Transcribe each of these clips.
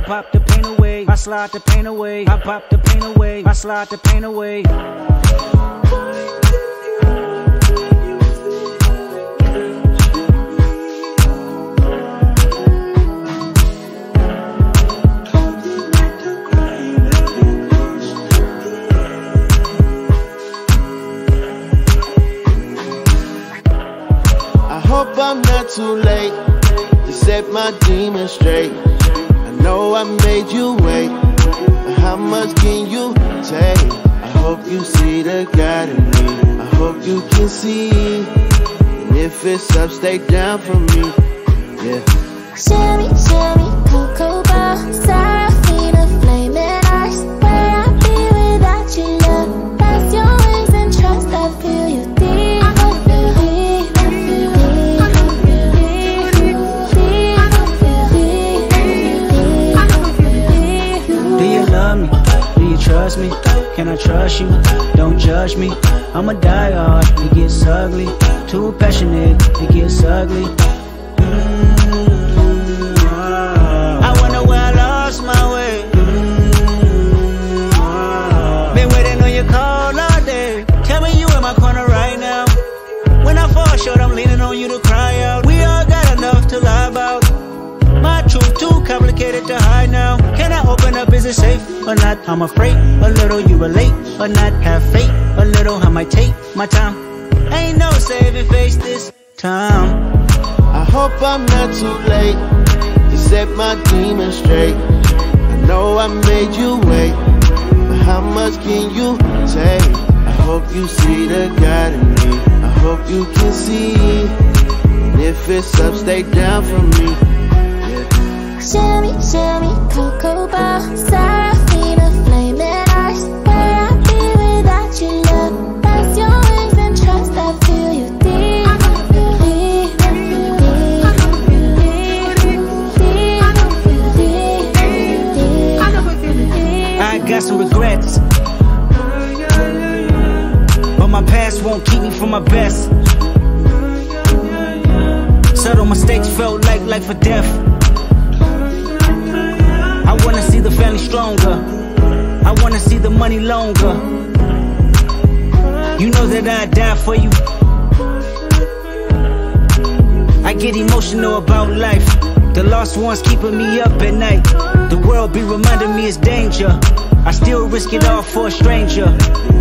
pop the pain away, I slide the pain away. I pop the pain away, I slide the pain away. Hope I'm not too late to set my demons straight. I know I made you wait, but how much can you take? I hope you see the God in me. I hope you can see, and if it's up, stay down for me. Yeah. Shimmy, shimmy, coco bar, Serafina, flaming eyes. Where I be without you, love? That's your wings and trust. I feel you deep. Trust me, can I trust you? Don't judge me, I'ma die hard, it gets ugly. Too passionate, it gets ugly. I wonder where I lost my way. Been waiting on your call all day. Tell me you in my corner right now. When I fall short, I'm leaning on you to cry out. We all got enough to lie about. My truth too complicated to hide now. Can I open up, is it safe or not? I'm afraid a little you relate or not. Have faith a little, I might take my time. Ain't no saving face this time. I hope I'm not too late to set my demons straight. I know I made you wait, but how much can you take? I hope you see the God in me. I hope you can see, and if it's up, stay down for me. Shimmy, shimmy, coco bar, Serafina, flaming eyes. Where I be without you, love? That's your wings and trust. I feel you deep. I got some regrets, but my past won't keep me from my best. Subtle mistakes felt like life or death. I wanna see the family stronger. I wanna see the money longer. You know that I'd die for you. I get emotional about life. The lost ones keeping me up at night. The world be reminding me it's danger. I still risk it all for a stranger.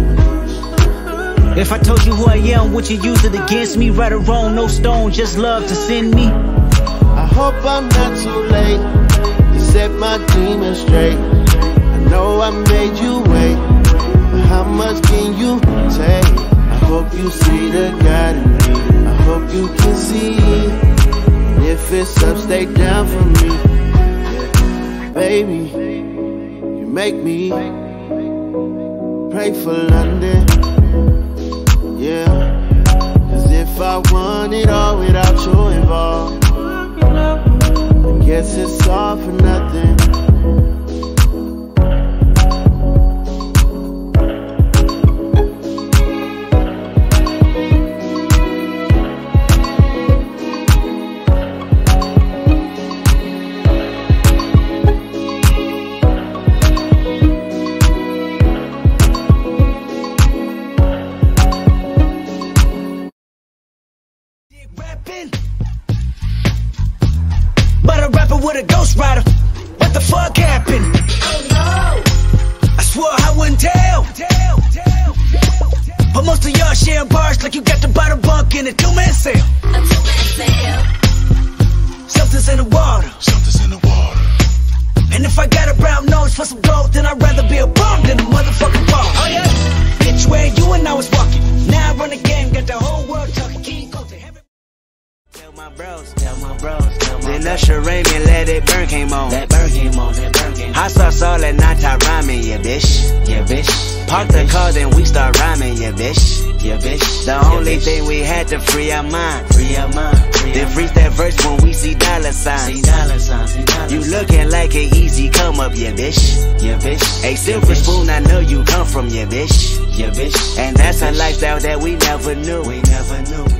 If I told you who I am, would you use it against me? Right or wrong, no stone, just love to send me. I hope I'm not too late to set my demons straight. I know I made you wait, but how much can you take? I hope you see the God in me. I hope you can see, and if it's up, stay down for me. Yeah. Baby, you make me pray for London. Yeah, cause if I want it all without you involved, I guess it's all for nothing. But a rapper with a ghost rider. What the fuck happened? Oh no! I swore I wouldn't tell. But most of y'all sharing bars like you got to buy the bunk in a two-man sale. A two-man sale. Something's in the water. Something's in the water. And if I got a brown nose for some gold, then I'd rather be a bum than a motherfucking bum. Oh yeah? Bitch, where you and I was walking. Now I run the game, got the whole world talking. King Coco. Tell my bros, tell my bros, tell my bros. Then Usher Raymond, Let It Burn came on. That burn came on, that burn came on. Hot sauce all that night, I rhyming, yeah bitch, yeah bitch. Park the car, then we start rhyming, yeah bitch, yeah bitch. The only thing we had to free our mind, free our mind. Then freeze that verse when we see dollar signs. See dollar signs, see dollar signs. You looking like an easy come up, yeah bitch, yeah bitch. A silver spoon, I know you come from, yeah bitch, yeah bitch. And that's a lifestyle that we never knew, we never knew.